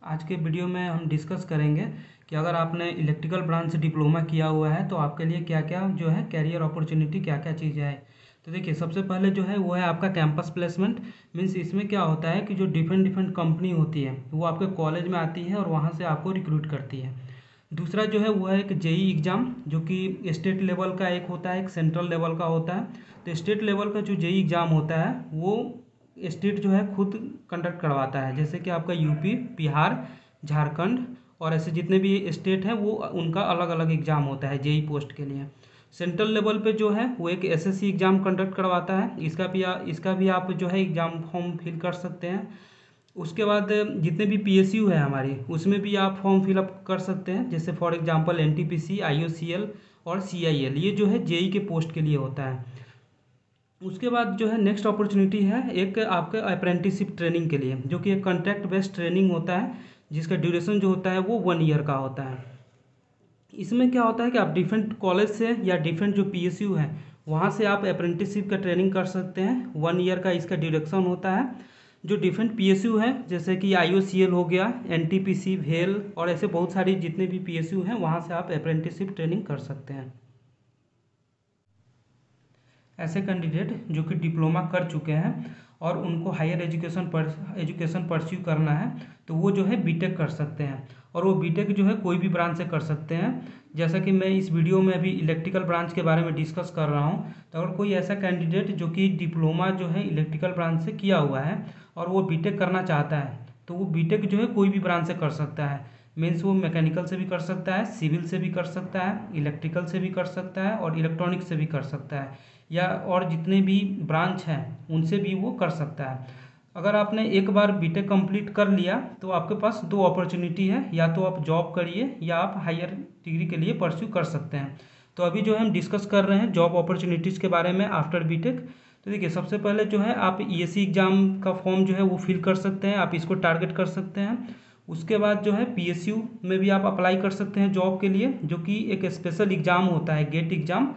आज के वीडियो में हम डिस्कस करेंगे कि अगर आपने इलेक्ट्रिकल ब्रांच से डिप्लोमा किया हुआ है तो आपके लिए क्या क्या जो है कैरियर अपॉर्चुनिटी क्या क्या चीज़ें है। तो देखिए सबसे पहले जो है वो है आपका कैंपस प्लेसमेंट। मीन्स इसमें क्या होता है कि जो डिफरेंट डिफरेंट कंपनी होती है वो आपके कॉलेज में आती है और वहाँ से आपको रिक्रूट करती है। दूसरा जो है वो है एक जेई एग्ज़ाम, जो कि स्टेट लेवल का एक होता है, एक सेंट्रल लेवल का होता है। तो स्टेट लेवल का जो जेई एग्ज़ाम होता है वो स्टेट जो है खुद कंडक्ट करवाता है, जैसे कि आपका यूपी, बिहार, झारखंड और ऐसे जितने भी स्टेट हैं वो उनका अलग अलग एग्ज़ाम होता है जेई पोस्ट के लिए। सेंट्रल लेवल पे जो है वो एक एसएससी एग्ज़ाम कंडक्ट करवाता है, इसका भी आप जो है एग्ज़ाम फॉर्म फिल कर सकते हैं। उसके बाद जितने भी पीएसयू है हमारी उसमें भी आप फॉर्म फिलअप कर सकते हैं, जैसे फॉर एग्जांपल एनटीपीसी, आईओसीएल और सीआईएल, ये जो है जेई के पोस्ट के लिए होता है। उसके बाद जो है नेक्स्ट अपॉर्चुनिटी है एक आपका अप्रेंटिसशिप ट्रेनिंग के लिए, जो कि एक कॉन्ट्रैक्ट बेस्ड ट्रेनिंग होता है, जिसका ड्यूरेशन जो होता है वो 1 ईयर का होता है। इसमें क्या होता है कि आप डिफरेंट कॉलेज से या डिफरेंट जो पीएसयू है वहाँ से आप अप्रेंटिसशिप का ट्रेनिंग कर सकते हैं। 1 ईयर का इसका ड्यूरेशन होता है। जो डिफरेंट पीएसयू है जैसे कि आईओसीएल हो गया, एनटीपीसी, भेल और ऐसे बहुत सारी जितने भी पीएसयू हैं वहाँ से आप अप्रेंटिसशिप ट्रेनिंग कर सकते हैं। ऐसे कैंडिडेट जो कि डिप्लोमा कर चुके हैं और उनको हायर एजुकेशन परस्यू करना है तो वो जो है बीटेक कर सकते हैं, और वो बीटेक जो है कोई भी ब्रांच से कर सकते हैं। जैसा कि मैं इस वीडियो में अभी इलेक्ट्रिकल ब्रांच के बारे में डिस्कस कर रहा हूँ, तो अगर कोई ऐसा कैंडिडेट जो कि डिप्लोमा जो है इलेक्ट्रिकल ब्रांच से किया हुआ है और वो बीटेक करना चाहता है तो वो बीटेक जो है कोई भी ब्रांच से कर सकता है। मीन्स वो मैकेनिकल से भी कर सकता है, सिविल से भी कर सकता है, इलेक्ट्रिकल से भी कर सकता है और इलेक्ट्रॉनिक से भी कर सकता है, या और जितने भी ब्रांच हैं उनसे भी वो कर सकता है। अगर आपने एक बार बीटेक कंप्लीट कर लिया तो आपके पास दो अपॉर्चुनिटी है, या तो आप जॉब करिए या आप हायर डिग्री के लिए परस्यू कर सकते हैं। तो अभी जो है हम डिस्कस कर रहे हैं जॉब अपॉर्चुनिटीज़ के बारे में आफ्टर बीटेक। तो देखिए सबसे पहले जो है आप ईएससी एग्ज़ाम का फॉर्म जो है वो फिल कर सकते हैं, आप इसको टारगेट कर सकते हैं। उसके बाद जो है पीएसयू में भी आप अप्लाई कर सकते हैं जॉब के लिए, जो कि एक स्पेशल एग्ज़ाम होता है, गेट एग्ज़ाम,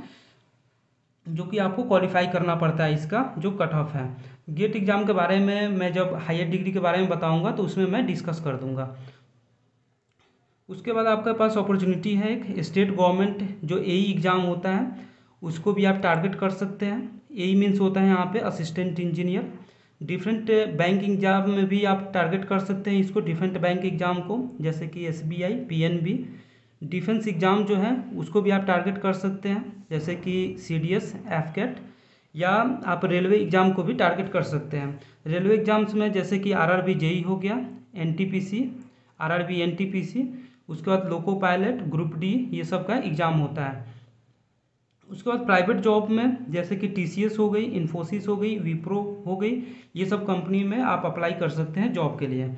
जो कि आपको क्वालिफाई करना पड़ता है, इसका जो कट ऑफ है। गेट एग्ज़ाम के बारे में मैं जब हायर डिग्री के बारे में बताऊंगा तो उसमें मैं डिस्कस कर दूंगा। उसके बाद आपके पास अपॉर्चुनिटी है एक स्टेट गवर्नमेंट जो एई एग्ज़ाम होता है, उसको भी आप टारगेट कर सकते हैं। एई मीन्स होता है यहाँ पे assistant engineer. Different bank exam में भी आप टारगेट कर सकते हैं इसको, डिफरेंट बैंक एग्ज़ाम को, जैसे कि एसबीआई, पीएनबी। डिफेंस एग्ज़ाम जो है उसको भी आप टारगेट कर सकते हैं, जैसे कि सीडीएस, एफकेट, या आप रेलवे एग्ज़ाम को भी टारगेट कर सकते हैं। रेलवे एग्ज़ाम्स में जैसे कि आरआरबी जेई हो गया, एनटीपीसी, आरआरबी एनटीपीसी, उसके बाद लोको पायलट, ग्रुप डी, ये सब का एग्ज़ाम होता है। उसके बाद प्राइवेट जॉब में जैसे कि टीसीएस हो गई, इन्फोसिस हो गई, विप्रो हो गई, ये सब कंपनी में आप अप्लाई कर सकते हैं जॉब के लिए।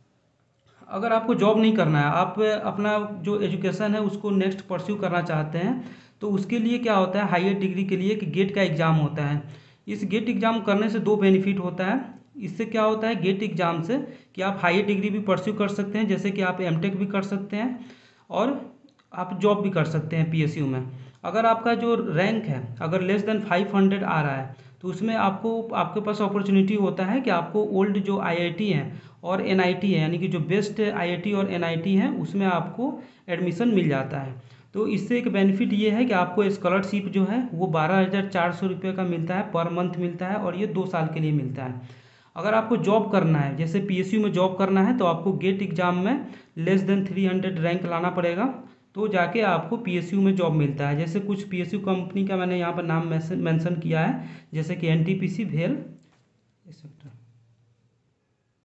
अगर आपको जॉब नहीं करना है, आप अपना जो एजुकेशन है उसको नेक्स्ट परस्यू करना चाहते हैं, तो उसके लिए क्या होता है, हायर डिग्री के लिए एक गेट का एग्ज़ाम होता है। इस गेट एग्ज़ाम करने से दो बेनिफिट होता है। इससे क्या होता है गेट एग्ज़ाम से कि आप हायर डिग्री भी परस्यू कर सकते हैं, जैसे कि आप एमटेक भी कर सकते हैं और आप जॉब भी कर सकते हैं पीएसयू में। अगर आपका जो रैंक है अगर लेस देन 500 आ रहा है तो उसमें आपके पास अपॉर्चुनिटी होता है कि आपको ओल्ड जो आईआईटी हैं और एनआईटी है, यानी कि जो बेस्ट आईआईटी और एनआईटी है, उसमें आपको एडमिशन मिल जाता है। तो इससे एक बेनिफिट ये है कि आपको स्कॉलरशिप जो है वो 12,400 रुपये का मिलता है, पर मंथ मिलता है, और ये 2 साल के लिए मिलता है। अगर आपको जॉब करना है, जैसे पीएसयू में जॉब करना है, तो आपको गेट एग्ज़ाम में लेस देन 300 रैंक लाना पड़ेगा, तो जाके आपको पीएसयू में जॉब मिलता है। जैसे कुछ पीएसयू कंपनी का मैंने यहाँ पर नाम मेंशन किया है, जैसे कि एनटीपीसी, भेल, एक्सेट्रा।